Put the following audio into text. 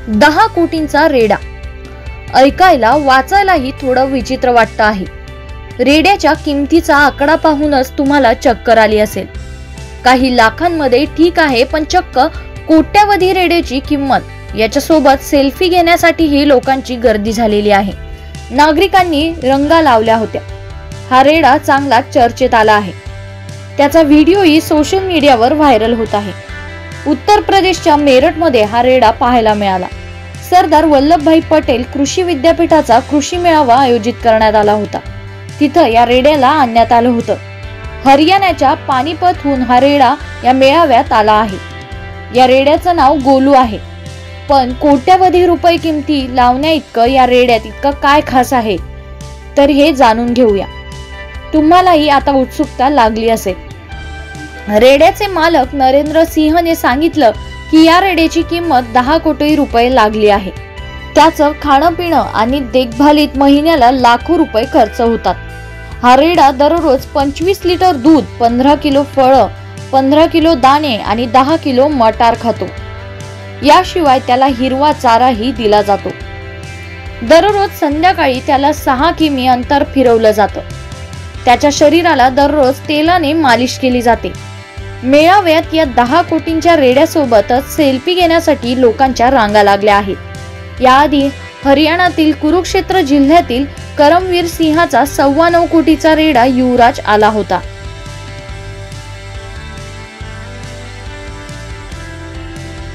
10 कोटींचा रेडा ऐकायला वाचायलाही थोडं विचित्र वाटतं आहे। रेड्याच्या किमतीचा आकडा पाहूनच तुम्हाला चक्कर आली असेल। काही लाखांमध्ये ठीक आहे, पण चक्क कोट्यावधी रेड्याची किंमत। याच्यासोबत सेल्फी घेण्यासाठीही लोकांची गर्दी झालेली आहे। नागरिकांनी रंगा लावल्या होत्या। हा रेडा चांगला चर्चेत आला आहे। त्याचा व्हिडिओही सोशल मीडियावर व्हायरल होत आहे। उत्तर प्रदेशच्या मेरठमध्ये हा रेडा पाहायला मिळाला। सरदार वल्लभभाई पटेल कृषी विद्यापीठाचा कृषी मेळावा आयोजित करण्यात आला होता। तिथं या रेड्याला आणण्यात आलं होतं। हरियाणाच्या पानिपतहून हा रेडा या मेळाव्यात आला आहे। या रेड्याचं नाव गोलू आहे। पण कोट्यावधी रुपये किमती लावण्या इतकं या रेड्यात इतकं काय खास आहे, तर हे जाणून घेऊया। तुम्हालाही आता उत्सुकता लागली असेल। रेड्याचे मालक नरेंद्र सिंहने सांगितलं की या रेड्याची किंमत 10 कोटी रुपये लागली आहे। त्याचं खाणं पिणं आणि देखभालीत महिन्याला लाखो रुपये खर्च होतात। हा रेडा दररोज 25 लिटर दूध, 15 किलो फळं, 15 किलो दाणे आणि 10 किलो मटार खातो। याशिवाय त्याला हिरवा चाराही दिला जातो। दररोज संध्याकाळी त्याला 6 किमी अंतर फिरवलं जातं। त्याच्या शरीराला दररोज तेलाने मालिश केली जाते। मेळाव्यात या 10 कोटींच्या रेड्यासोबतच सेल्फी घेण्यासाठी लोकांच्या रांगा लागल्या आहेत। याआधी हरियाणातील कुरुक्षेत्र जिल्ह्यातील करमवीर सिंहाचा 9.25 कोटीचा रेडा युवराज आला होता।